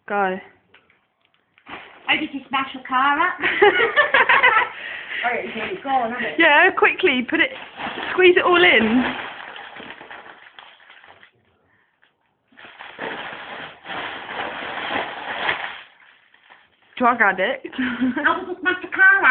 Go. How did you smash your car up? Oh, it's gone, hasn't it? Yeah, quickly, put it, squeeze it all in. Drug addict. How did you smash your car